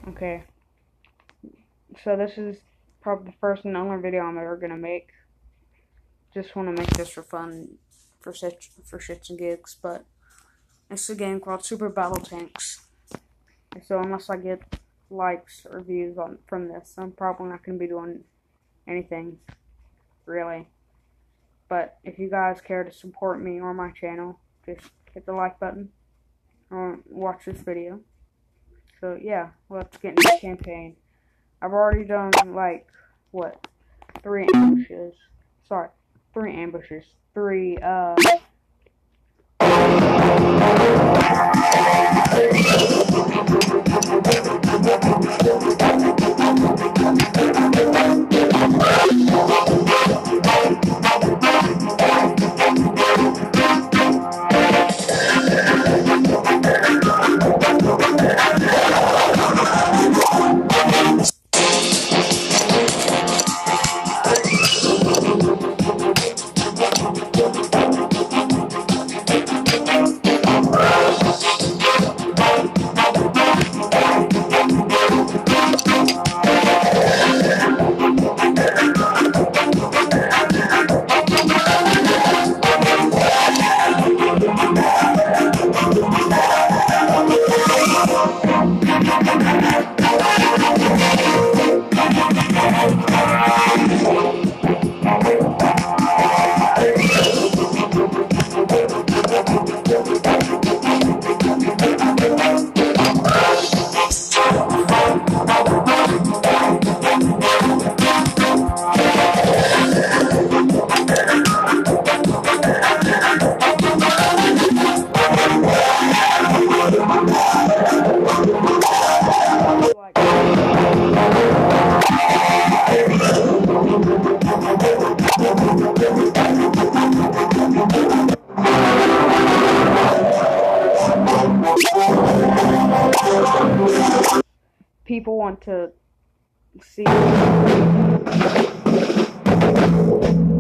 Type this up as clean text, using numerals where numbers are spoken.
Okay, so this is probably the first and only video I'm ever gonna make. Just want to make this for fun, for shits and gigs, but it's a game called Super Battle Tanks. So unless I get likes or views from this, I'm probably not gonna be doing anything, really. But if you guys care to support me or my channel, just hit the like button or watch this video. So yeah, let's get into the campaign. I've already done like what? 3 ambushes. Sorry, 3 ambushes. 3 people want to see.